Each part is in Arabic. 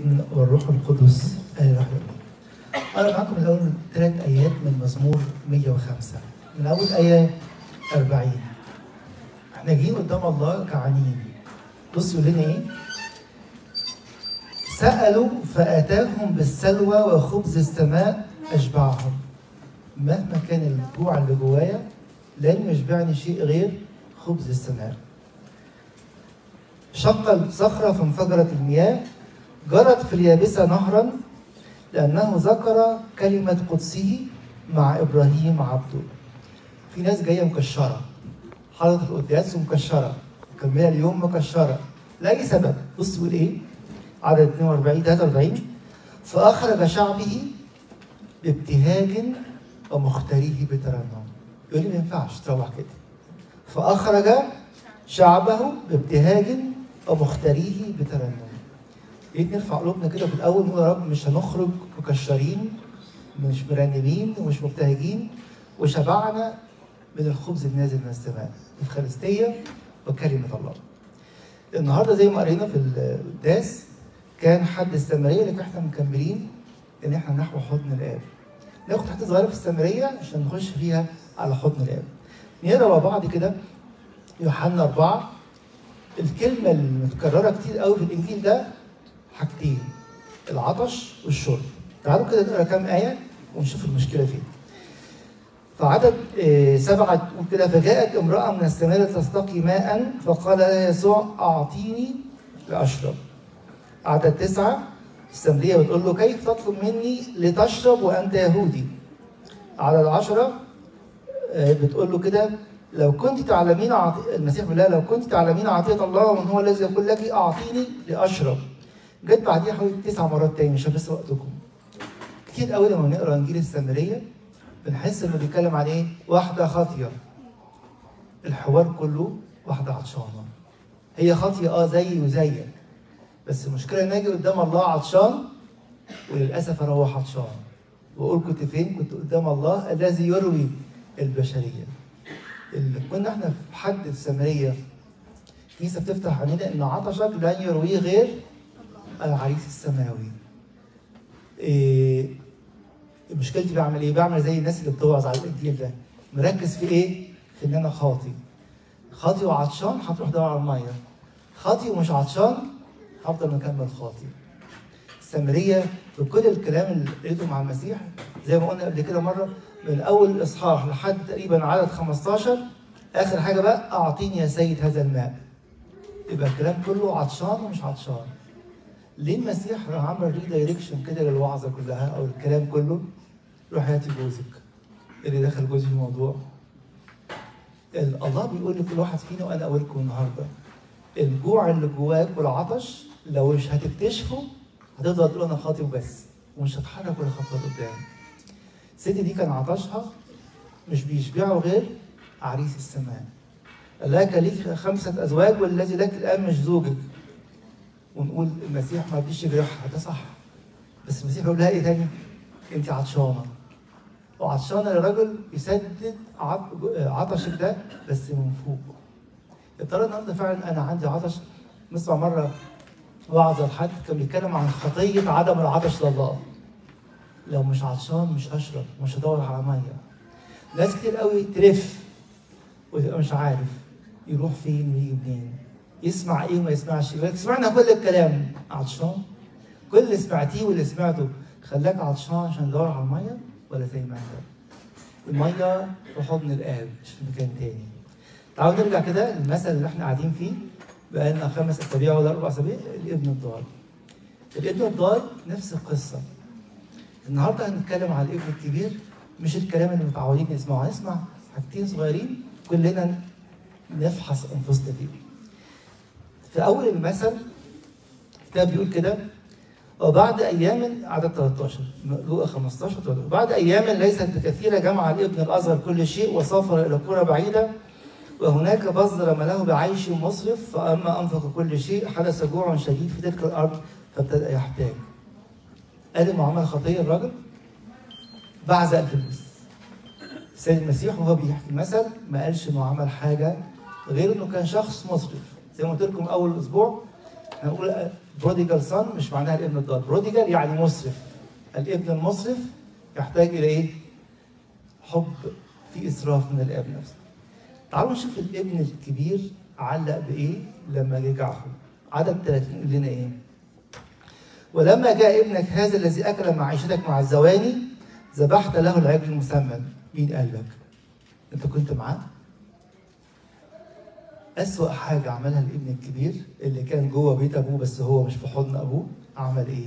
والابن والروح القدس آمين. أقرأ معكم الأول 3 آيات من مزمور 105 من أول آية 40. احنا جايين قدام الله جعانين. بص يقول لنا إيه؟ سألوا فآتاهم بالسلوى وخبز السماء أشبعهم. مهما كان الجوع اللي جوايا لن يشبعني شيء غير خبز السماء. شق الصخرة فانفجرت المياه، جرت في اليابسة نهرا، لأنه ذكر كلمة قدسه مع إبراهيم عبده. في ناس جاية مكشرة، حضرت القداس ومكشرة، مكملة اليوم مكشرة لأي سبب. بص يقول إيه؟ عدد 43 فأخرج شعبه بابتهاج ومختاريه بترنم. يقول لي ما ينفعش تروح كده. فأخرج شعبه بابتهاج ومختاريه بترنم. ليه نرفع قلوبنا كده في الأول نقول يا رب مش هنخرج مكشرين، مش مرنمين ومش مبتهجين، وشبعنا من الخبز النازل من السماء، الإفخارستية وكلمة الله. النهارده زي ما قرينا في القداس كان حد السامرية، لكن احنا مكملين ان احنا نحو حضن الآب. ناخد حته صغيره في السامريه عشان نخش فيها على حضن الآب. نقرا مع بعض كده يوحنا 4. الكلمه المتكرره كتير قوي في الانجيل ده حاجتين: العطش والشرب. تعالوا كده نقرا كام ايه ونشوف المشكله فين. فعدد 7 تقول كده: فجاءت امراه من السامريه تستقي ماء فقال لها يسوع اعطيني لاشرب. عدد 9 السامريه بتقول له: كيف تطلب مني لتشرب وانت يهودي؟ عدد 10 بتقول له كده: لو كنت تعلمين المسيح بيقول لها: لو كنت تعلمين عطيه الله ومن هو الذي يقول لك اعطيني لاشرب. جت بعديها حوالي 9 مرات تاني، مش هبس وقتكم. كتير قوي لما نقرا انجيل السامريه بنحس انه بيتكلم عن ايه؟ واحده خاطيه. الحوار كله واحده عطشانه. هي خاطيه زيي وزيك، بس المشكله ان اجي قدام الله عطشان وللاسف اروح عطشان واقول كنت فين؟ كنت قدام الله الذي يروي البشريه. اللي كنا احنا في حد السامريه، كنيسه بتفتح علينا ان عطشك لن يرويه غير العريس السماوي. مشكلتي بعمل ايه؟ بعمل زي الناس اللي بتوعظ على الانجيل ده، مركز في ايه؟ في ان انا خاطي وعطشان هتروح دور على الميه، خاطي ومش عطشان هفضل مكمل خاطي. السامريه بكل الكلام اللي قريته مع المسيح زي ما قلنا قبل كده مره، من اول الاصحاح لحد تقريبا عدد 15 اخر حاجه بقى: اعطيني يا سيد هذا الماء. يبقى الكلام كله عطشان ومش عطشان. ليه المسيح راح عمل ريدايركشن كده للوعظه كلها او الكلام كله؟ روح هاتي جوزك. اللي دخل جوزي في الموضوع. الله بيقول لكل واحد فينا وانا اقولكم النهارده: الجوع اللي جواك والعطش لو مش هتكتشفه هتفضل تقول انا خاطي وبس، ومش هتحرك ولا خطوه قدام. الست دي كان عطشها مش بيشبعه غير عريس السماء. لك ليك 5 أزواج والذي لك الان مش زوجك. ونقول المسيح ما رضيش يجرحها، ده صح. بس المسيح بيقول لها ايه تاني؟ انت عطشانه. وعطشانه لراجل يسدد عطشك ده بس من فوق. يا ترى النهارده فعلا انا عندي عطش؟ نسمع مره وعظه لحد كان بيتكلم عن خطيه عدم العطش لله. لو مش عطشان مش هشرب، مش هدور على ميه. ناس كتير قوي تلف ويبقى مش عارف يروح فين ويجي منين، يسمع ايه وما يسمعش ايه. سمعنا كل الكلام عطشان؟ كل اللي سمعتيه واللي سمعته خلاك عطشان عشان تدور على الميه؟ ولا زي ما انت؟ الميه في حضن الآب مش في مكان تاني. تعالوا نرجع كده للمثل اللي احنا قاعدين فيه بقالنا 5 أسابيع ولا 4 أسابيع، الابن الضال. الابن الضال نفس القصه. النهارده هنتكلم على الابن الكبير، مش الكلام اللي متعودين نسمعه، هنسمع حاجتين صغيرين كلنا نفحص انفسنا فيه. في اول المثل الكتاب بيقول كده: وبعد ايام، عدد 13 لوقا 15 بعد ايام ليست بكثيره جمع الابن الاصغر كل شيء وسافر الى قرى بعيده، وهناك بذر ملاه بعيش مصرف، فاما انفق كل شيء حدث جوع شديد في تلك الارض فابتدأ يحتاج. قال انه عمل خطيه الراجل، بعزق الفلوس. السيد المسيح وهو بيحكي المثل ما قالش انه عمل حاجه غير انه كان شخص مسرف. زي ما قلت لكم اول اسبوع هنقول بروديجال صن مش معناها الابن الضال، بروديجال يعني مسرف. الابن المسرف يحتاج الى ايه؟ حب، في اسراف من الاب نفسه. تعالوا نشوف الابن الكبير علق بايه لما رجع اخوه. عدد 30 يقول لنا ايه؟ ولما جاء ابنك هذا الذي اكل معيشتك مع الزواني ذبحت له العجل المسمن. مين قال لك؟ انت كنت معاه؟ أسوأ حاجة عملها الابن الكبير اللي كان جوه بيت أبوه بس هو مش في حضن أبوه، عمل إيه؟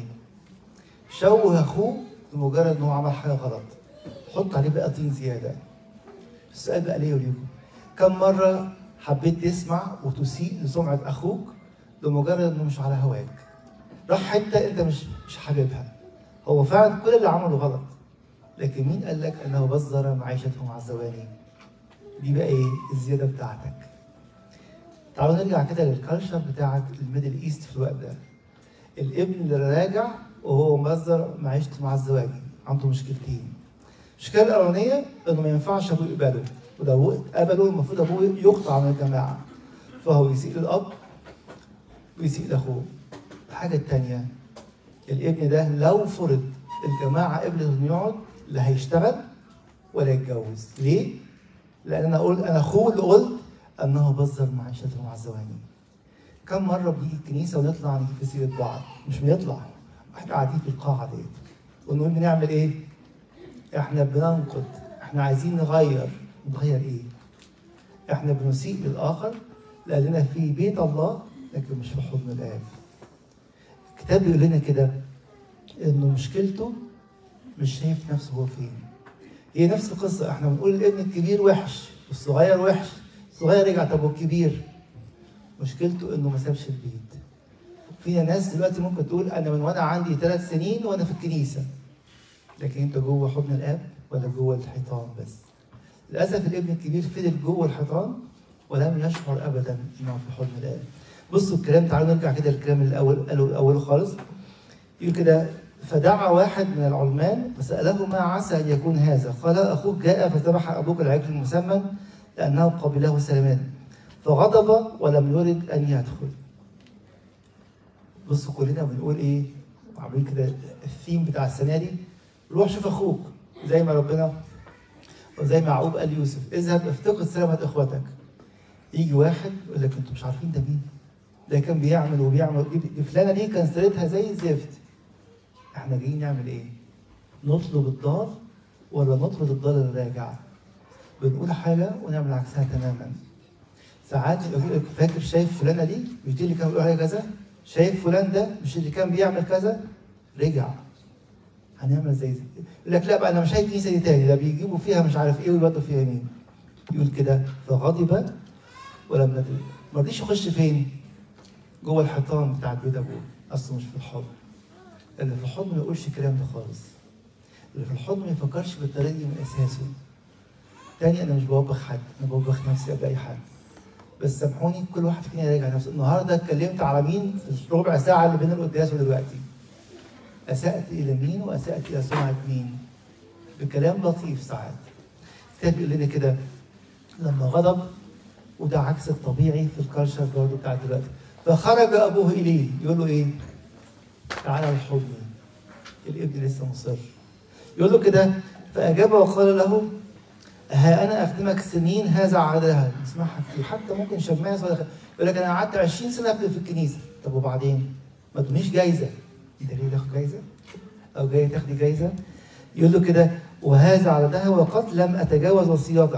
شوه أخوه لمجرد إن هو عمل حاجة غلط. حط عليه بقى طين زيادة. السؤال بقى ليه وليكم؟ كم مرة حبيت تسمع وتسيء لسمعة أخوك لمجرد إنه مش على هواك؟ راح حتة أنت مش حاببها. هو فعلا كل اللي عمله غلط. لكن مين قال لك أنه بذر معيشته مع الزواني؟ دي بقى إيه؟ الزيادة بتاعتك. تعالوا نرجع كده للكالتشر بتاعت الميدل ايست في الوقت ده. الابن اللي راجع وهو مصدر معيشته مع الزواجي عنده مشكلتين. المشكله الاولانيه انه ما ينفعش ابوه يقبله، ولو قبله المفروض ابوه يقطع من الجماعه. فهو يسيء للاب ويسيء لاخوه. الحاجه الثانيه الابن ده لو فرض الجماعه قبلت انه يقعد لا هيشتغل ولا يتجوز. ليه؟ لان انا اخوه اللي قلت انه بذر معيشته مع الزواني. كم مره بنيجي الكنيسه ونطلع نجيب في سيره بعض؟ مش بنطلع، احنا قاعدين في القاعه ديت ونقول بنعمل ايه؟ احنا بننقد، احنا عايزين نغير ايه؟ احنا بنسيء للاخر لاننا في بيت الله لكن مش في حضن الاب. الكتاب بيقول لنا كده انه مشكلته مش شايف نفسه هو فين. هي نفس القصه، احنا بنقول الابن الكبير وحش والصغير وحش، الصغير رجع. طب والكبير؟ مشكلته انه ما سابش البيت. فينا ناس دلوقتي ممكن تقول انا من وانا عندي 3 سنين وانا في الكنيسه. لكن انت جوه حضن الاب ولا جوه الحيطان بس؟ للاسف الابن الكبير فضل جوه الحيطان ولم يشعر ابدا انه في حضن الاب. بصوا الكلام، تعالوا نرجع كده للكلام اللي قاله اوله خالص. يقول كده: فدعا واحد من العلمان فساله ما عسى ان يكون هذا؟ قال: اخوك جاء فذبح ابوك العجل المسمن لانه قبله سلمان، فغضب ولم يرد ان يدخل. بصوا كلنا بنقول ايه؟ عاملين كده الثيم بتاع السنه دي: روح شوف اخوك، زي ما ربنا وزي ما يعقوب قال ليوسف: اذهب افتقد سلامه اخوتك. يجي واحد يقول لك انتوا مش عارفين ده مين؟ ده كان بيعمل وبيعمل، فلانه دي كان سيرتها زي الزفت. احنا جايين نعمل ايه؟ نطلب الضال ولا نطرد الضال اللي راجع؟ بنقول حاجه ونعمل عكسها تماما. ساعات يقول لك: فاكر شايف فلانه دي؟ مش دي اللي كان بيقول عليها كذا؟ شايف فلان ده؟ مش اللي كان بيعمل كذا؟ رجع. هنعمل زي يقول لك: لا بقى انا مش هاجي الكنيسه دي تاني، ده بيجيبوا فيها مش عارف ايه ويودوا فيها مين. يقول كده: فغضب ولم ندري. ما رضيش يخش فين؟ جوه الحيطان بتاعت بيت ابوه، اصله مش في الحضن. اللي في الحضن ما يقولش الكلام ده خالص. اللي في الحضن ما يفكرش بالطريقه دي من اساسه. تاني، انا مش بوبخ حد، انا بوبخ نفسي قبل اي حد. بس سامحوني كل واحد فينا يراجع نفسه. النهارده اتكلمت على مين في الربع ساعه اللي بين القداس ودلوقتي؟ اسأت الى مين واسأت الى سمعه مين؟ بكلام لطيف ساعات. الكتاب بيقول لنا كده: لما غضب، وده عكس الطبيعي في الكالتشر برضه بتاع دلوقتي، فخرج ابوه اليه. يقول له ايه؟ تعالى لحضني. الابن لسه مصر. يقول له كده: فاجاب وقال له: ها انا اخدمك سنين هذا عددها. نسمعها كتير، حتى ممكن شماس ولا يقول لك: انا قعدت 20 سنه اخدم في الكنيسه. طب وبعدين؟ ما تدونيش جايزه. انت ليه تاخد جايزه؟ او جاي تاخدي جايزه؟ يقول له كده: وهذا عددها وقد لم اتجاوز وصيتك.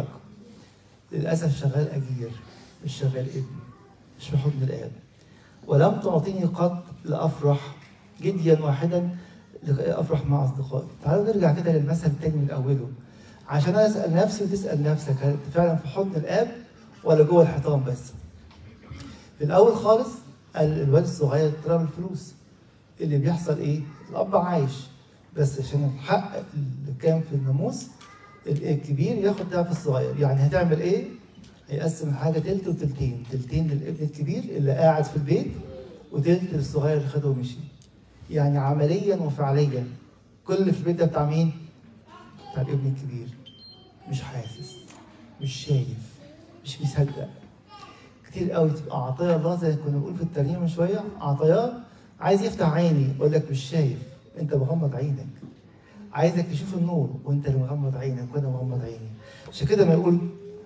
للاسف شغال اجير، مش شغال ابن، مش في حضن الاب. ولم تعطيني قط لافرح جديا واحدا افرح مع اصدقائي. تعالوا نرجع كده للمثل الثاني من اوله، عشان انا اسال نفسي وتسال نفسك: هل انت فعلا في حضن الاب ولا جوه الحيطان بس؟ في الاول خالص قال الواد الصغير طلب الفلوس. اللي بيحصل ايه؟ الاب عايش بس عشان الحق اللي كان في الناموس الكبير ياخد ضعف الصغير. يعني هتعمل ايه؟ هيقسم الحاجه تلت وتلتين، تلتين للابن الكبير اللي قاعد في البيت وتلت للصغير اللي خده ومشي. يعني عمليا وفعليا كل اللي في البيت ده بتاع مين؟ بتاع الابن الكبير. مش حاسس، مش شايف، مش مصدق. كتير قوي تبقى عطايا الله زي كنا بنقول في الترنيمه من شويه: عطاياه عايز يفتح عيني يقول لك مش شايف، انت مغمض عينك. عايزك تشوف النور وانت اللي مغمض عينك وانا مغمض عيني. عشان كده ما يقول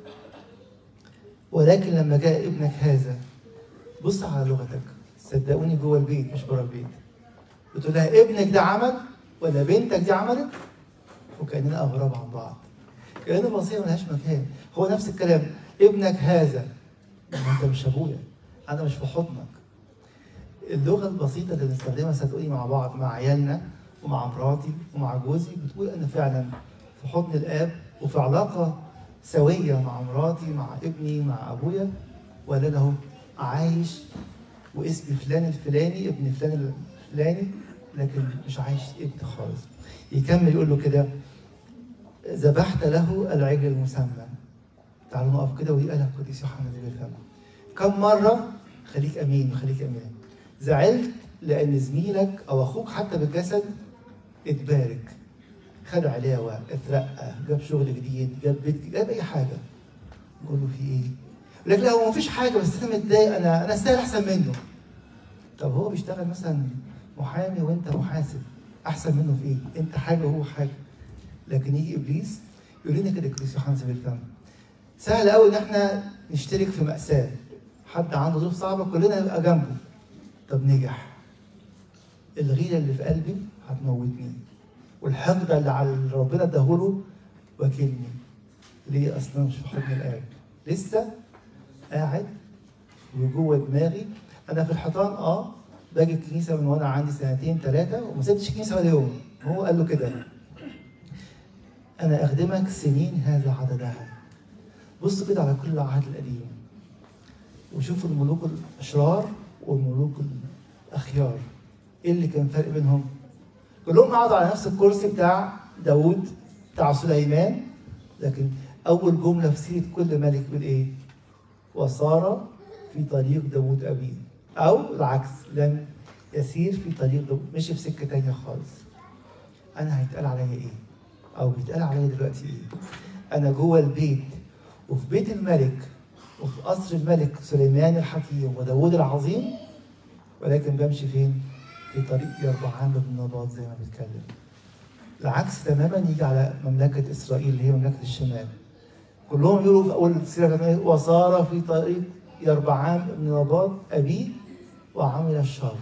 ولكن لما جاء ابنك هذا، بص على لغتك، صدقوني جوه البيت مش بره البيت. بتقول لها ابنك ده عمل ولا بنتك دي عملت، وكاننا اغراب عن بعض، كأن الوصيه ملهاش مكان. هو نفس الكلام، ابنك هذا، انت مش ابويا، انا مش في حضنك. اللغه البسيطه اللي بنستخدمها صدقوني مع بعض، مع عيالنا ومع مراتي ومع جوزي، بتقول انا فعلا في حضن الاب وفي علاقه سويه مع مراتي مع ابني مع ابويا، ولا انا اهو عايش واسمي فلان الفلاني ابن فلان الفلاني، لكن مش عايش ابن خالص. يكمل يقول له كده ذبحت له العجل المسمى. تعالوا نقف كده ويقالها القديس يوحنا ذي الفم. كم مره خليك امين وخليك امين زعلت لان زميلك او اخوك حتى بالجسد اتبارك، خد علاوه، اترقى، جاب شغل جديد، جاب بيت، جاب اي حاجه، نقول له في ايه؟ يقول لك لا هو مفيش حاجه بس انا متضايق، انا استاهل احسن منه. طب هو بيشتغل مثلا محامي وانت محاسب، احسن منه في ايه؟ انت حاجه وهو حاجه. لكن يجي ابليس يقول لنا كده القديس يوحنا ذي الفم، سهل قوي ان احنا نشترك في مأساة، حد عنده ظروف صعبه كلنا نبقى جنبه. طب نجح، الغيره اللي في قلبي هتموتني، والحقد اللي على ربنا اداهوله واكلني. ليه؟ اصلا مش في حضن الاب، لسه قاعد وجوه دماغي. انا في الحيطان باجي الكنيسه من وانا عندي 2 3 وما سبتش الكنيسه ولا يوم. هو قال له كده انا اخدمك سنين هذا عددها. بص كده على كل العهد القديم وشوف الملوك الاشرار والملوك الاخيار، ايه اللي كان فرق بينهم؟ كلهم قعدوا على نفس الكرسي بتاع داوود بتاع سليمان، لكن اول جمله في سيره كل ملك بيقول ايه؟ وصار في طريق داوود ابيه، او العكس لم يسير في طريق داوود، مشي في سكه ثانيه خالص. انا هيتقال عليا ايه؟ او بيتقال عليا دلوقتي ايه؟ انا جوه البيت وفي بيت الملك وفي قصر الملك سليمان الحكيم وداوود العظيم، ولكن بمشي فين؟ في طريق يربعام بن نباط زي ما بيتكلم. العكس تماما يجي على مملكه اسرائيل اللي هي مملكه الشمال. كلهم يقولوا في اول السيره وصار في طريق يربعام بن نباط ابيه وعمل الشر.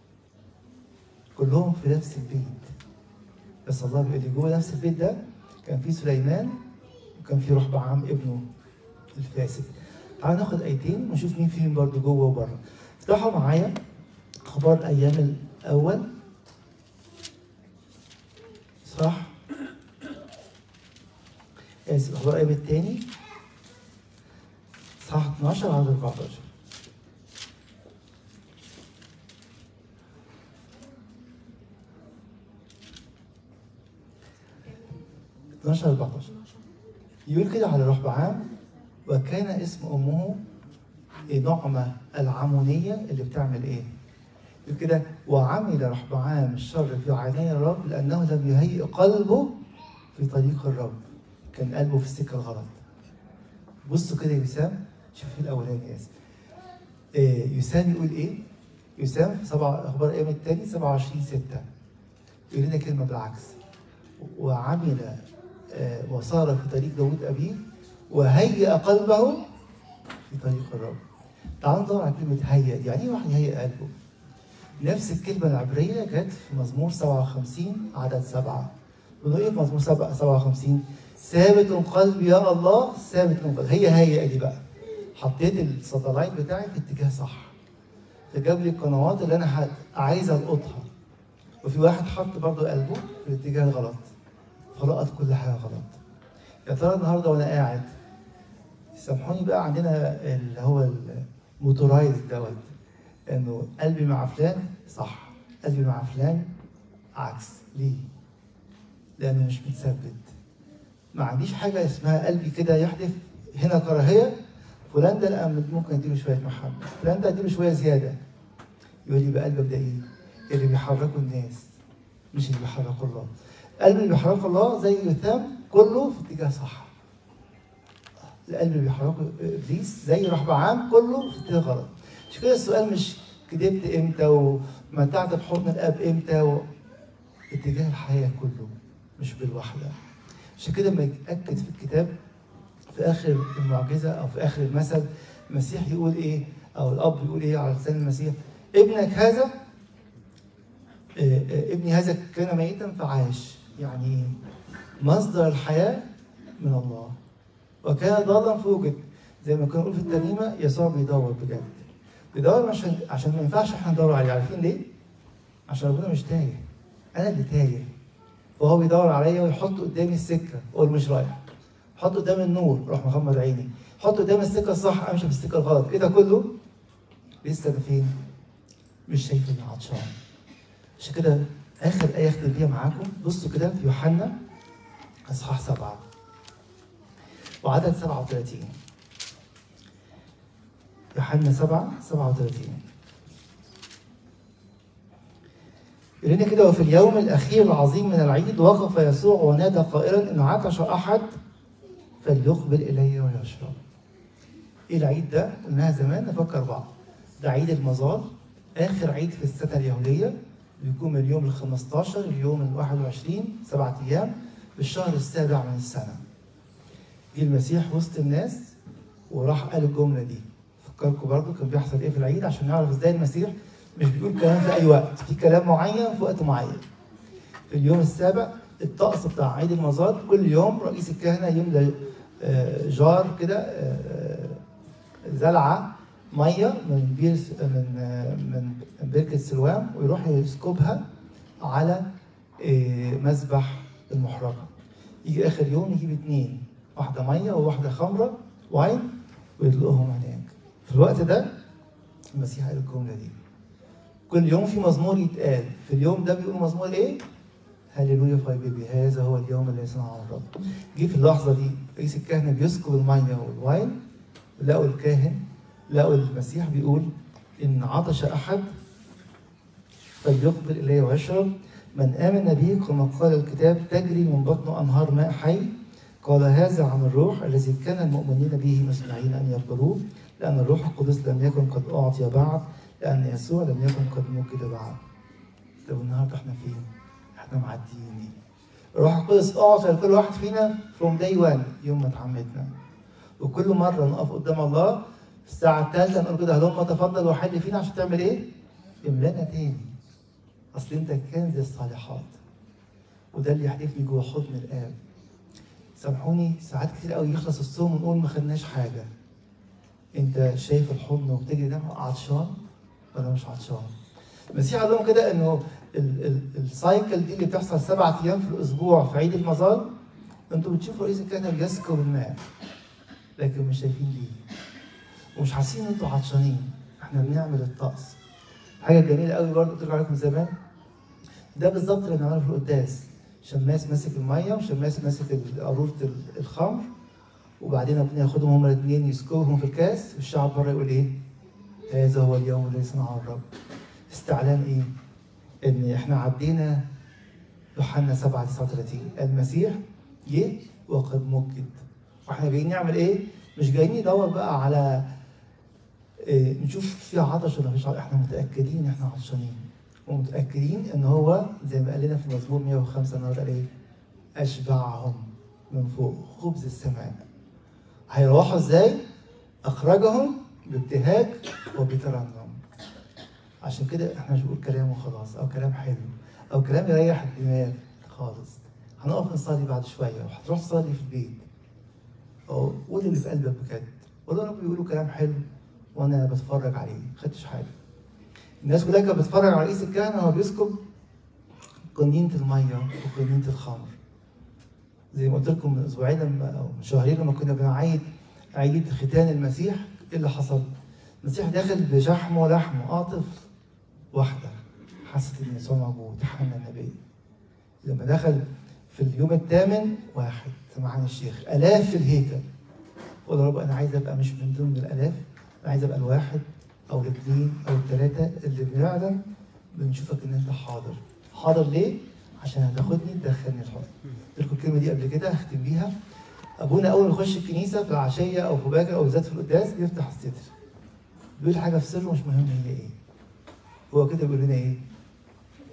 كلهم في نفس البيت، بس الله بيقول لي جوه نفس البيت ده كان في سليمان وكان في رحبعام ابنه الفاسد. تعالوا ناخد ايتين ونشوف مين فيهم برضه جوه وبره. افتحوا معايا اخبار الايام الاول صح؟ اخبار الايام الثاني صح 12 على 14. يقول كده على رحبعام وكان اسم امه نعمة العمونية اللي بتعمل ايه؟ يقول كده وعمل رحبعام الشر في عيني الرب لانه لم يهيئ قلبه في طريق الرب، كان قلبه في السكه الغلط. بصوا كده يا يسام، شوف الاولاني اسف. يسام يقول ايه؟ يسام في اخبار الايام الثاني 27/6 يقول لنا كلمه بالعكس، وعمل وصار في طريق داوود ابيه وهيئ قلبه في طريق الرب. تعالوا ندور على كلمه هيئ، يعني ايه واحد يهيئ قلبه؟ نفس الكلمه العبريه جت في مزمور 57 عدد 7. بنقول ايه في مزمور 57؟ ثابت قلبي يا الله ثابت قلبي. هي هيئ دي بقى، حطيت الساتلايت بتاعي في اتجاه صح، فجاب لي القنوات اللي انا عايز القطها، وفي واحد حط برضه قلبه في الاتجاه الغلط فلقط كل حاجه غلط. يا ترى النهارده وانا قاعد سامحوني بقى عندنا اللي هو الموتورايز دوت، انه قلبي مع فلان صح، قلبي مع فلان عكس. ليه؟ لانه مش متثبت. ما عنديش حاجه اسمها قلبي كده يحدث هنا كراهيه، فلان ده لا ممكن اديله شويه محبه، فلان ده اديله شويه زياده. يقول لي بقى قلبك ده ايه؟ اللي بيحركه الناس مش اللي بيحركه الله. القلب اللي بيحركه الله زي يثام كله في اتجاه صح. القلب اللي بيحركه ابليس زي رحبعام كله في اتجاه غلط. عشان كده السؤال مش كدبت امتى متعت بحضن الاب امتى؟ اتجاه الحياه كله مش بالوحده. عشان كده لما يتاكد في الكتاب في اخر المعجزه او في اخر المثل المسيح يقول ايه، او الاب يقول ايه على لسان المسيح؟ ابنك هذا ابني هذا كان ميتا فعاش. يعني مصدر الحياه من الله، وكان ضالا فوجد. زي ما كنا نقول في الترنيمه يسوع بيدور بجد، بيدور عشان ما ينفعش احنا ندور عليه. عارفين ليه؟ عشان ربنا مش تايه، انا اللي تايه، وهو بيدور عليا ويحط قدامي السكه واقول مش رايح، حط قدامي النور اروح مغمض عيني، حط قدامي السكه الصح امشي في السكه الغلط. ايه ده كله؟ لسه انا فين؟ مش شايف اني عطشان. عشان كده اخر ايه اختم بيها معاكم، بصوا كده في يوحنا اصحاح 7 وعدد 37. يوحنا 7:37 يقول لنا كده: وفي اليوم الاخير العظيم من العيد وقف يسوع ونادى قائلا ان عطش احد فليقبل الي ويشرب. ايه العيد ده؟ قلناها زمان نفكر بعض. ده عيد المظال، اخر عيد في السنه اليهوديه، بيكون من اليوم ال15 اليوم ال21، 7 ايام في الشهر السابع من السنه. جه المسيح وسط الناس وراح قال الجمله دي. فكركم برضو كان بيحصل ايه في العيد عشان نعرف ازاي المسيح مش بيقول كلام في اي وقت، في كلام معين في وقت معين. في اليوم السابع الطقس بتاع عيد المظال كل يوم رئيس الكهنه يملى جار كده زلعه ميه من بير من بركه سلوام، ويروح يسكبها على مذبح المحرقه. يجي اخر يوم يجيب 2، واحده ميه وواحده خمره واين، ويدلقهم هناك. في الوقت ده المسيح قال الجمله دي. كل يوم في مزمور يتقال، في اليوم ده بيقولوا مزمور ايه؟ هللويا فاي بيبي، هذا هو اليوم الذي صنعه الرب. جه في اللحظه دي رئيس الكهنه بيسكب الميه والواين، لقوا الكاهن، لقوا المسيح بيقول ان عطش احد فليقبل الي ويشرب، من امن بي كما قال الكتاب تجري من بطنه انهار ماء حي. قال هذا عن الروح الذي كان المؤمنين به مسمعين ان يقبلوه، لان الروح القدس لم يكن قد اعطي بعد، لان يسوع لم يكن قد مجد بعد. طب النهارده احنا فين؟ احنا معديين. الروح القدس اعطى لكل واحد فينا from day one يوم ما اتعمدنا. وكل مره نقف قدام الله في الساعه الثالثه نقول كده هلم تفضل وحل فينا عشان تعمل ايه؟ يملانا تاني. اصل انت كنز الصالحات. وده اللي يحدفني جوه حضن الاب. سامحوني ساعات كتير قوي يخلص الصوم ونقول ما خدناش حاجه. انت شايف الحضن وبتجري ده عطشان ولا مش عطشان؟ المسيح قال لهم كده انه السايكل دي اللي بتحصل 7 ايام في الاسبوع في عيد المظال، انتوا بتشوفوا رئيس الكهنه بيسكب الماء لكن مش شايفين ليه ومش حاسين ان انتوا عطشانين. احنا بنعمل الطقس. حاجه جميله قوي برضه قلت لكم زمان، ده بالظبط اللي بنعمله في القداس. شماس ماسك الميه وشماس ماسك قاروره الخمر، وبعدين ربنا ياخدهم هما الاثنين يسكبهم في الكاس، والشعب بره يقول ايه؟ هذا هو اليوم الذي صنعه الرب. استعلان ايه؟ ان احنا عدينا يوحنا 7:39 المسيح جه وقد مجد. واحنا جايين نعمل ايه؟ مش جايين ندور بقى على نشوف في عطش ولا مفيش عطش، احنا متاكدين ان احنا عطشانين، ومتاكدين ان هو زي ما قال لنا في مزمور 105 النهارده قال ايه؟ اشبعهم من فوق خبز السماء. هيروحوا ازاي؟ اخرجهم بابتهاج وبترنم. عشان كده احنا مش بنقول كلام وخلاص او كلام حلو او كلام يريح الدماغ خالص. هنقف نصلي بعد شويه وهتروح تصلي في البيت. قول اللي في قلبك بجد. قول رب بيقولوا كلام حلو وانا بتفرج عليه، ما خدتش حاجه. الناس كلها كانت بتتفرج على رئيس الكهنه وهو بيسكب قنينه الميه وقنينه الخمر. زي ما قلت لكم من اسبوعين او من شهرين لما كنا بنعيد عيد ختان المسيح، ايه اللي حصل؟ المسيح داخل بشحمه ولحمه، طفل. واحده حست ان يسوع موجود، حنا النبي. لما دخل في اليوم الثامن واحد سمعان الشيخ، الاف في الهيكل. قول يا رب انا عايز ابقى مش من ضمن الالاف، انا عايز ابقى الواحد او الاثنين او الثلاثه اللي فعلا بنشوفك ان انت حاضر. حاضر ليه؟ عشان هتاخدني تدخلني الحضن. قلت لكم الكلمه دي قبل كده هختم بيها. ابونا اول ما يخش الكنيسه في العشيه او في باكر او بالذات في القداس بيفتح الستر. بيقول حاجه في سره مش مهم هي ايه. هو كده بيقول لنا ايه؟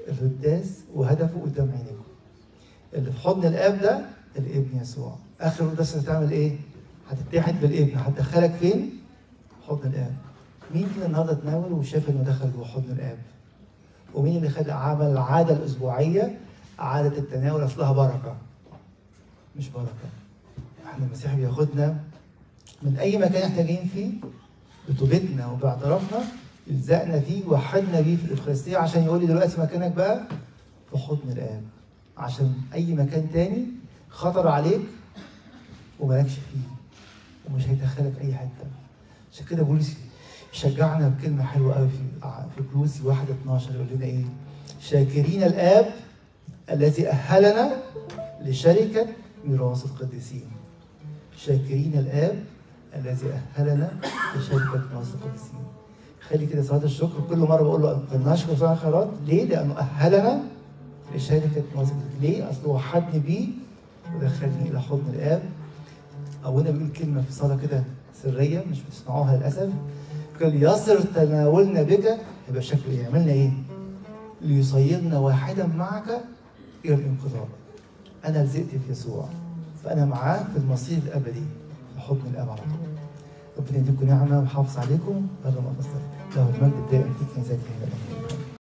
القداس وهدفه قدام عينيكم. اللي في حضن الاب ده الابن يسوع. اخر القداس هتعمل ايه؟ هتتحد بالابن. هتدخلك فين؟ حضن الاب. مين فينا النهارده اتناول وشاف انه دخل جوه حضن الاب؟ ومين اللي خد عمل العاده الاسبوعيه عاده التناول اصلها بركه؟ مش بركه. احنا المسيح بياخدنا من اي مكان احنا جايين فيه بتوبتنا وباعترافنا، يلزقنا فيه وحدنا بيه في الافخارستيه عشان يقول لي دلوقتي مكانك بقى في حضن الاب. عشان اي مكان تاني خطر عليك ومالكش فيه ومش هيدخلك اي حته. عشان كده بولس شجعنا بكلمه حلوه قوي في كولوسي 1:12 يقول لنا ايه؟ شاكرين الاب الذي اهلنا لشركه ميراث القديسين. شاكرين الاب الذي اهلنا لشركه ميراث القديسين. خلي كده صلاه الشكر كل مره بقول له فلنشكر صانع الخيرات. ليه؟ لانه اهلنا لشركه ميراث القديسين. ليه؟ اصل هو حدني بيه ودخلني الى حضن الاب. او انا بقول كلمه في صلاه كده سريه مش بتسمعوها للاسف. قال يصر تناولنا بك. يبقى شكله ايه؟ يعملنا ايه؟ ليصيرنا واحدا معك الى الانقضاء. انا لزقت في يسوع فانا معاه في المصير الابدي في حضن الاب على طول. ربنا يديكم نعمه ويحافظ عليكم. هذا ما نصر له المجد الدائم في كنيسته.